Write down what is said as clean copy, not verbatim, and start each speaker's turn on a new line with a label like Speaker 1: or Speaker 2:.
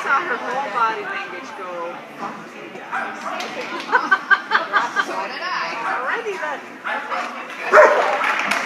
Speaker 1: saw her whole body language go, fuck you guys.
Speaker 2: So did I.
Speaker 1: Alrighty then.